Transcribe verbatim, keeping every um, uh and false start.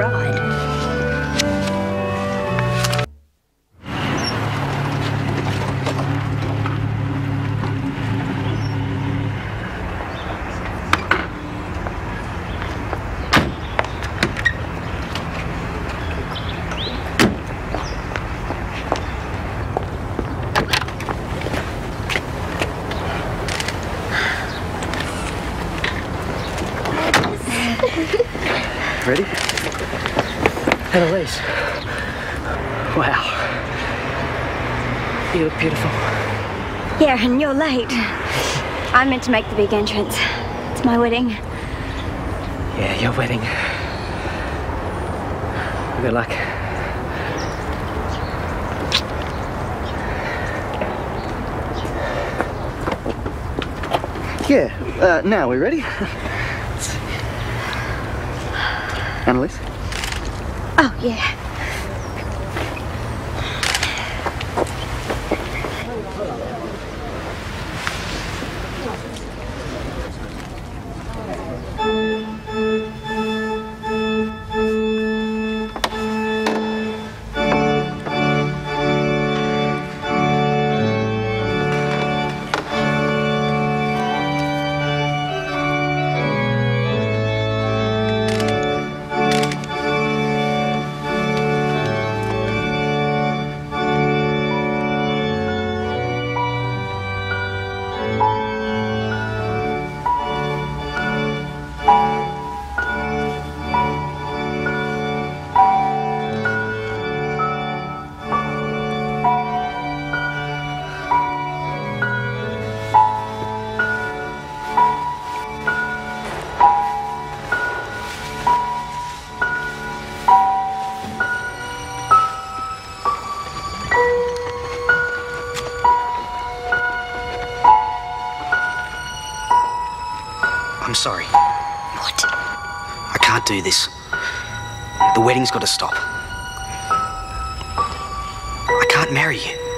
bride. Ready? Annalise. Wow. You look beautiful. Yeah, and you're late. I'm meant to make the big entrance. It's my wedding. Yeah, your wedding. Good luck. Yeah, uh, now we ready? Annalise? Oh, yeah. I'm sorry. What? I can't do this. The wedding's got to stop. I can't marry you.